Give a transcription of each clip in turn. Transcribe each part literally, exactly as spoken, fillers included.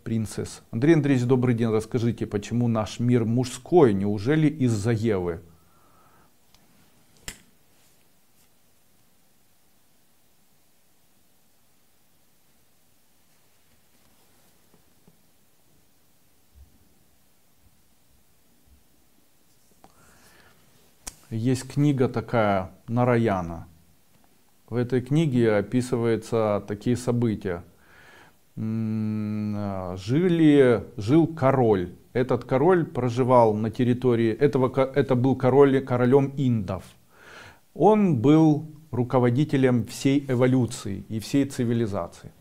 Princess. Андрей Андреевич, добрый день. Расскажите, почему наш мир мужской? Неужели из-за Евы? Есть книга такая Нараяна. В этой книге описываются такие события. Жили, жил король. Этот король проживал на территории, этого, это был король, королем индов. Он был руководителем всей эволюции и всей цивилизации.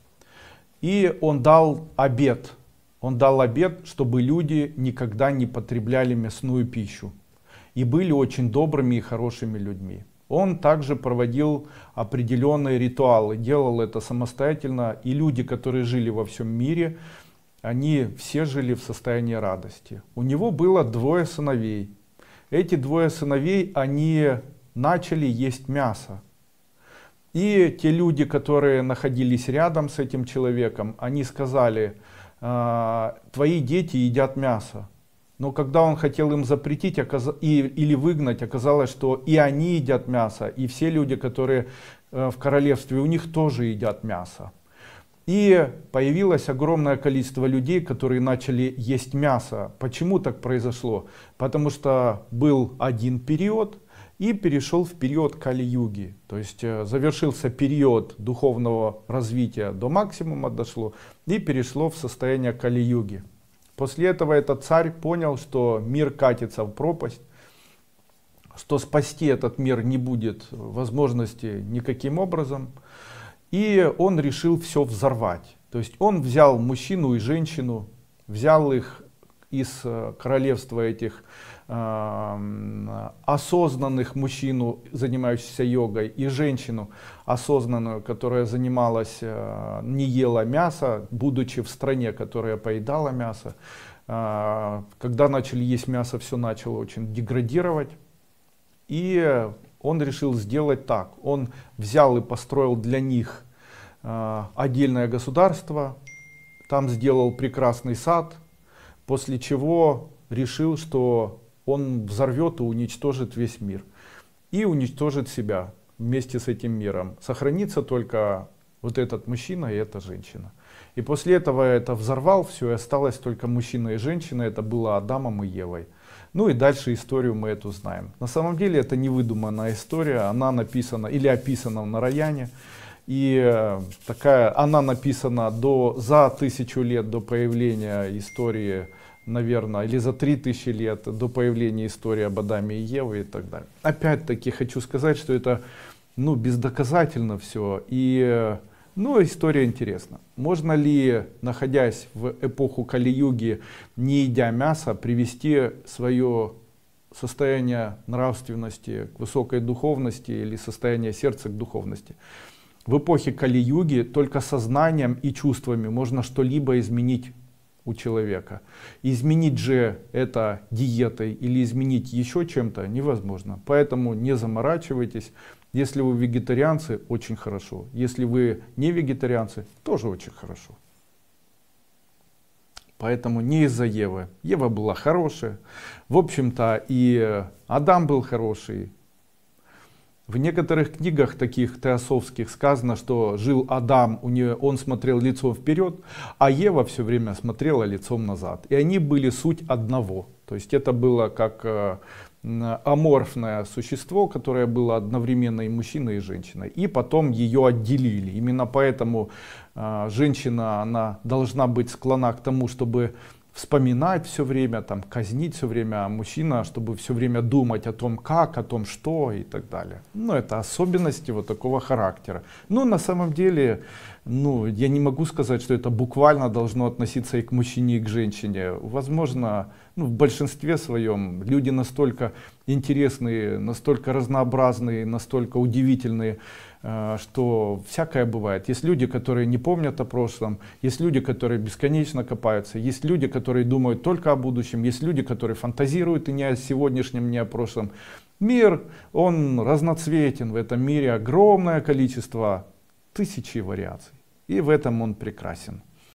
И он дал обет. Он дал обет, чтобы люди никогда не потребляли мясную пищу. И были очень добрыми и хорошими людьми. Он также проводил определенные ритуалы, делал это самостоятельно. И люди, которые жили во всем мире, они все жили в состоянии радости. У него было двое сыновей. Эти двое сыновей, они начали есть мясо. И те люди, которые находились рядом с этим человеком, они сказали: твои дети едят мясо. Но когда он хотел им запретить или выгнать, оказалось, что и они едят мясо, и все люди, которые в королевстве, у них тоже едят мясо. И появилось огромное количество людей, которые начали есть мясо. Почему так произошло? Потому что был один период, и перешел в период Кали-юги. То есть завершился период духовного развития, до максимума дошло, и перешло в состояние Кали-юги. После этого этот царь понял, что мир катится в пропасть, что спасти этот мир не будет возможности никаким образом. И он решил все взорвать. То есть он взял мужчину и женщину, взял их из королевства этих э, осознанных мужчину, занимающихся йогой, и женщину осознанную, которая занималась, э, не ела мясо, будучи в стране, которая поедала мясо. Э, когда начали есть мясо, все начало очень деградировать. И он решил сделать так. Он взял и построил для них э, отдельное государство, там сделал прекрасный сад, после чего решил, что он взорвет и уничтожит весь мир. И уничтожит себя вместе с этим миром. Сохранится только вот этот мужчина и эта женщина. И после этого это взорвал все, и осталось только мужчина и женщина. Это было Адамом и Евой. Ну и дальше историю мы эту знаем. На самом деле это не выдуманная история. Она написана или описана в Нараяне. И такая, она написана до, за тысячу лет до появления истории, наверное, или за три тысячи лет до появления истории об Адаме и Еве и так далее. Опять-таки хочу сказать, что это ну, бездоказательно все. И ну, история интересна. Можно ли, находясь в эпоху Кали-юги, не едя мясо, привести свое состояние нравственности к высокой духовности или состояние сердца к духовности? В эпохе Кали-юги только сознанием и чувствами можно что-либо изменить у человека. Изменить же это диетой или изменить еще чем-то невозможно. Поэтому не заморачивайтесь. Если вы вегетарианцы, очень хорошо. Если вы не вегетарианцы, тоже очень хорошо. Поэтому не из-за Евы. Ева была хорошая. В общем-то и Адам был хороший. В некоторых книгах таких теософских сказано, что жил Адам, у нее, он смотрел лицом вперед, а Ева все время смотрела лицом назад. И они были суть одного. То есть это было как э, аморфное существо, которое было одновременно и мужчиной, и женщиной. И потом ее отделили. Именно поэтому э, женщина, она должна быть склонна к тому, чтобы вспоминать все время, там, казнить все время, а мужчина, чтобы все время думать о том, как, о том, что и так далее. Ну, это особенности вот такого характера. Ну, на самом деле, ну, я не могу сказать, что это буквально должно относиться и к мужчине, и к женщине. Возможно, ну, в большинстве своем люди настолько интересные, настолько разнообразные, настолько удивительные, что всякое бывает. Есть люди, которые не помнят о прошлом, есть люди, которые бесконечно копаются, есть люди, которые думают только о будущем, есть люди, которые фантазируют и не о сегодняшнем, не о прошлом. Мир, он разноцветен, в этом мире огромное количество, тысячи вариаций, и в этом он прекрасен.